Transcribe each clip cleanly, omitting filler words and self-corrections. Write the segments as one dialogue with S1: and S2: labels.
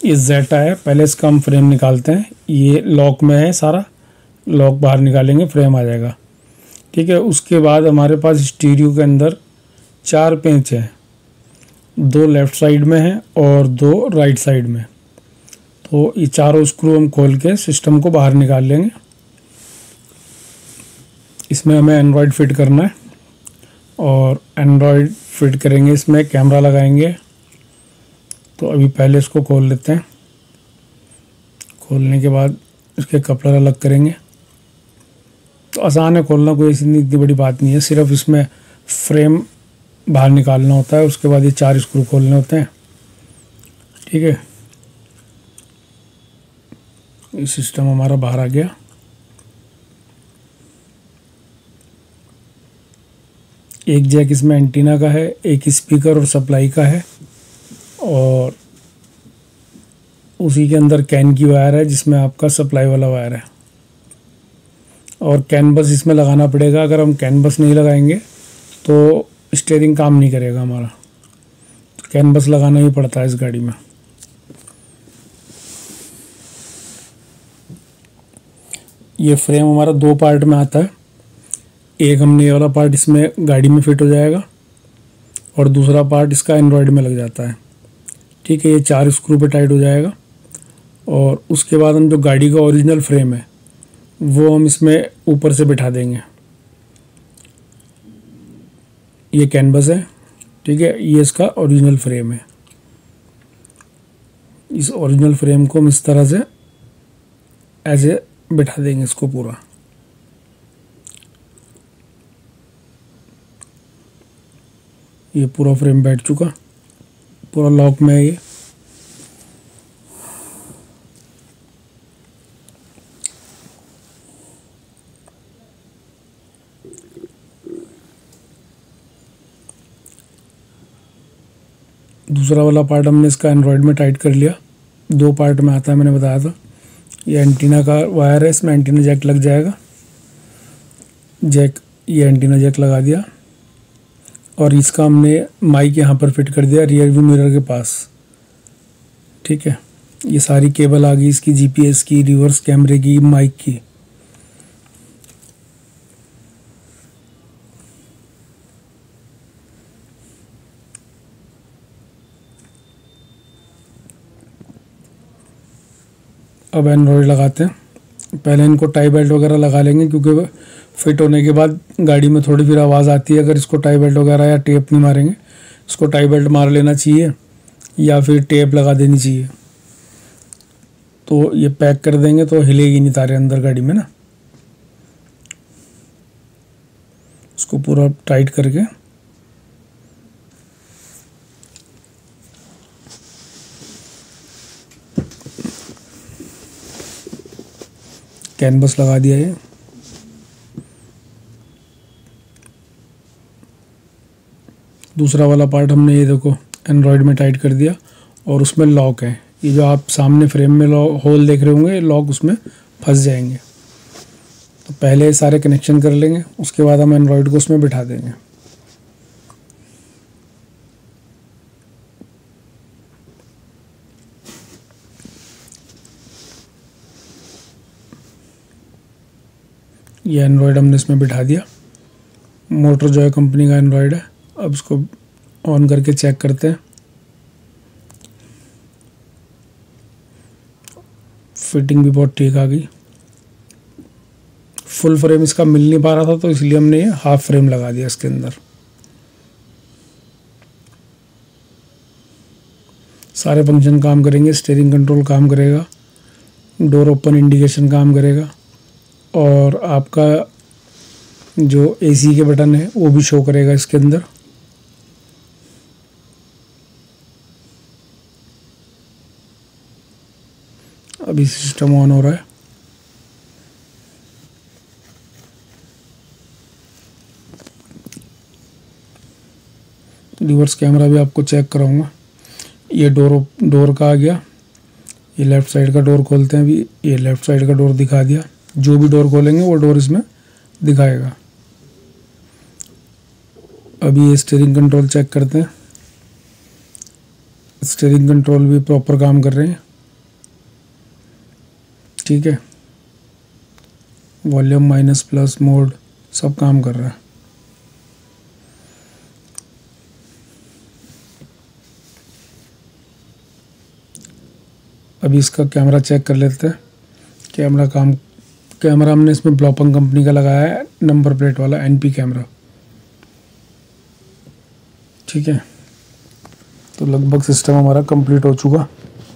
S1: ये जेटा है। पहले इसका हम फ्रेम निकालते हैं। ये लॉक में है, सारा लॉक बाहर निकालेंगे, फ्रेम आ जाएगा। ठीक है, उसके बाद हमारे पास स्टीरियो के अंदर 4 पेंच हैं, 2 लेफ़्ट साइड में हैं और 2 राइट साइड में। तो ये चारों स्क्रू हम खोल के सिस्टम को बाहर निकाल लेंगे। इसमें हमें एंड्रॉयड फिट करना है और एंड्रॉयड फिट करेंगे, इसमें कैमरा लगाएंगे। तो अभी पहले इसको खोल लेते हैं। खोलने के बाद इसके कपलर अलग करेंगे। तो आसान है खोलना, कोई ऐसी इतनी बड़ी बात नहीं है। सिर्फ इसमें फ्रेम बाहर निकालना होता है, उसके बाद ये 4 स्क्रू खोलने होते हैं। ठीक है, ये सिस्टम हमारा बाहर आ गया। एक जैक इसमें एंटीना का है, एक स्पीकर और सप्लाई का है, और उसी के अंदर कैन की वायर है जिसमें आपका सप्लाई वाला वायर है। और कैनबस इसमें लगाना पड़ेगा। अगर हम कैनबस नहीं लगाएंगे तो स्टीयरिंग काम नहीं करेगा हमारा। तो कैनबस लगाना ही पड़ता है इस गाड़ी में। ये फ्रेम हमारा 2 पार्ट में आता है। एक हमने ये वाला पार्ट इसमें गाड़ी में फिट हो जाएगा और दूसरा पार्ट इसका एंड्रॉयड में लग जाता है। ठीक है, ये 4 स्क्रू पे टाइट हो जाएगा। और उसके बाद हम जो गाड़ी का ओरिजिनल फ्रेम है वो हम इसमें ऊपर से बिठा देंगे। ये कैनवस है। ठीक है, ये इसका ओरिजिनल फ्रेम है। इस ओरिजिनल फ्रेम को हम इस तरह से ऐसे बिठा देंगे इसको पूरा। ये पूरा फ्रेम बैठ चुका, पूरा लॉक में है ये। दूसरा वाला पार्ट हमने इसका एंड्रॉयड में टाइट कर लिया। 2 पार्ट में आता है, मैंने बताया था। ये एंटीना का वायर है, इसमें एंटीना जैक लग जाएगा। ये एंटीना जैक लगा दिया और इसका हमने माइक यहाँ पर फिट कर दिया रियर व्यू मिरर के पास। ठीक है, ये सारी केबल आ गई इसकी, जीपीएस की, रिवर्स कैमरे की, माइक की। अब एंड्रॉयड लगाते हैं। पहले इनको टाई बेल्ट वगैरह लगा लेंगे, क्योंकि फिट होने के बाद गाड़ी में थोड़ी फिर आवाज़ आती है अगर इसको टाई बेल्ट वगैरह या टेप नहीं मारेंगे। इसको टाई बेल्ट मार लेना चाहिए या फिर टेप लगा देनी चाहिए। तो ये पैक कर देंगे तो हिलेगी नहीं तारे अंदर गाड़ी में ना। इसको पूरा टाइट करके कैनवस लगा दिया है। दूसरा वाला पार्ट हमने ये देखो एंड्रॉयड में टाइट कर दिया और उसमें लॉक है। ये जो आप सामने फ्रेम में होल देख रहे होंगे, लॉक उसमें फंस जाएंगे। तो पहले सारे कनेक्शन कर लेंगे, उसके बाद हम एंड्रॉयड को उसमें बिठा देंगे। ये एंड्रॉयड हमने इसमें बिठा दिया। मोटर जॉय कंपनी का एंड्रॉयड है। अब इसको ऑन करके चेक करते हैं। फिटिंग भी बहुत ठीक आ गई। फुल फ्रेम इसका मिल नहीं पा रहा था, तो इसलिए हमने ये हाफ फ्रेम लगा दिया इसके अंदर। सारे फंक्शन काम करेंगे। स्टीयरिंग कंट्रोल काम करेगा, डोर ओपन इंडिकेशन काम करेगा, और आपका जो एसी के बटन है वो भी शो करेगा इसके अंदर। अभी सिस्टम ऑन हो रहा है। रिवर्स कैमरा भी आपको चेक कराऊंगा। ये डोर का आ गया। ये लेफ़्ट साइड का डोर खोलते हैं। अभी ये लेफ़्ट साइड का डोर दिखा दिया। जो भी डोर खोलेंगे वो डोर इसमें दिखाएगा। अभी ये स्टीयरिंग कंट्रोल चेक करते हैं। स्टीयरिंग कंट्रोल भी प्रॉपर काम कर रहे हैं। ठीक है, वॉल्यूम माइनस प्लस मोड सब काम कर रहा है। अभी इसका कैमरा चेक कर लेते हैं। कैमरा हमने इसमें ब्लॉपंग कंपनी का लगाया है, नंबर प्लेट वाला एनपी कैमरा। ठीक है, तो लगभग सिस्टम हमारा कंप्लीट हो चुका।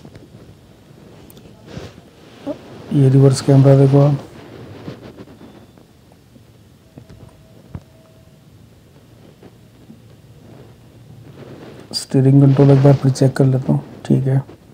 S1: ये रिवर्स कैमरा देखो आप, स्टीयरिंग कंट्रोल एक बार फिर चेक कर लेता हूँ। ठीक है,